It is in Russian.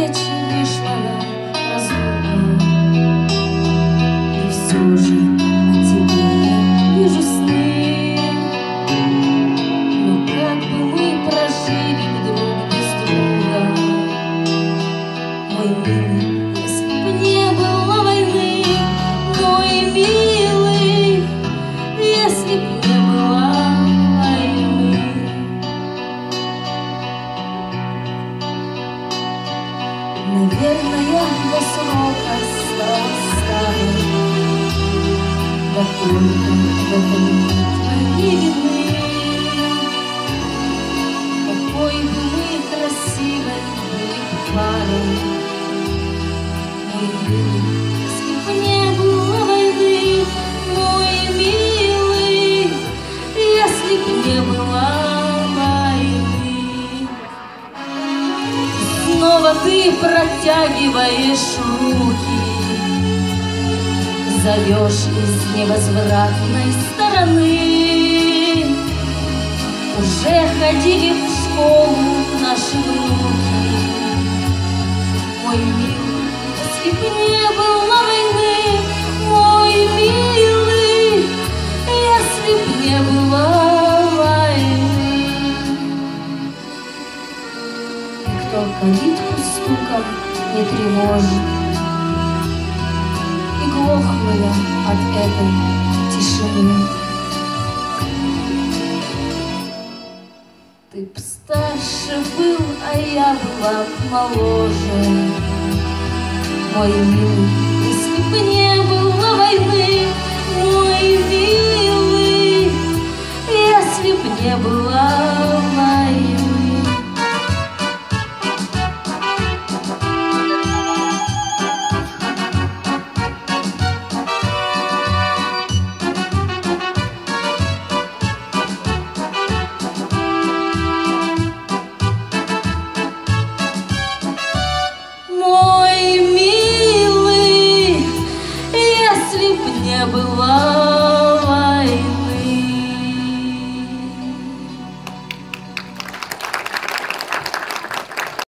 встречи вышла на разлуку, и все же о тебе вижу сны. Но как бы мы прожили друг без друга, мой милый, если б не было войны, мой милый, если б не было войны. Наверное, до срока осталась старой, да только в этом нет твоей вины. Какой бы мы красивой были парой, мой милый, если б не было войны, мой милый, если б не было войны. Снова ты протягиваешь руки, зовешь из невозвратной стороны. Уже ходили в школу наши внуки, мой милый, если б не было войны, мой милый, если б не было войны. Никто калитку стуком не тревожит, и глохну я от этой тишины. Ты б старше был, а я была б моложе, мой милый.